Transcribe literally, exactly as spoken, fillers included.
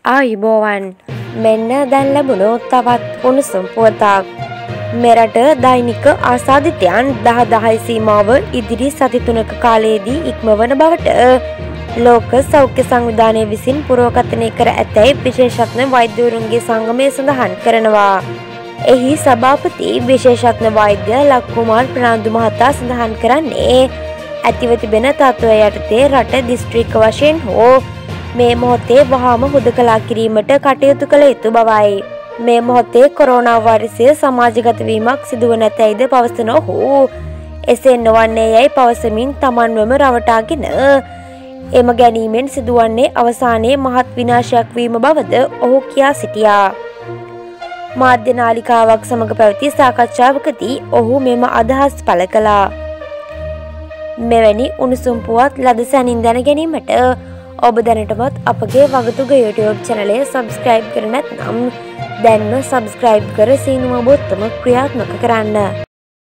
ආයුබෝවන් මෙන්න දැන් ලැබුණු තවත් උණුසුම් පුවතක්. මෙරට දෛනික ආසාදිතයන් දහ දහය සීමාව ඉදිරි සති තුනක කාලයේදී ඉක්මවන බවට ලෝක සෞඛ්‍ය සංවිධානය විසින් පුරෝකථනය කර ඇතැයි විශේෂඥ වෛද්‍යවරුන්ගේ සංගමය සඳහන් කරනවා. එහි සභාපති විශේෂඥ වෛද්‍ය ලක්කුමාර් ප්‍රනාන්දු මහතා සඳහන් කරන්නේ ඇතිව තිබෙන තත්ත්වය යටතේ රට දිස්ත්‍රික්ක වශයෙන් හෝ මේ මොහොතේ වහාම හුදකලා කිරීමට කටයුතු කළ යුතු බවයි. මේ මොහොතේ කොරෝනා වෛරසය සමාජගත වීමක් සිදුව නැතැයිද පවසන ඔහු එසේ නොවන්නේ යැයි පවසමින් තමන්වම රවටාගෙන එම ගැනීමෙන් සිදුවන්නේ අවසානයේ මහත් විනාශයක් වීම බවද ඔහු කියා සිටියා. මාධ්‍ය නාලිකාවක් සමග පැවති සාකච්ඡාවකදී ඔහු මෙම අදහස් පළ කළා. මෙවැනි උණුසුම් පුවත් ලද සැනින් දැන ගැනීමට ඔබ දැනටමත් අපගේ වගතුග YouTube චැනලය සබ්ස්ක්‍රයිබ් කර නැත්නම් දැන්ම සබ්ස්ක්‍රයිබ් කර සීනුව බොත්තම ක්‍රියාත්මක කරන්න.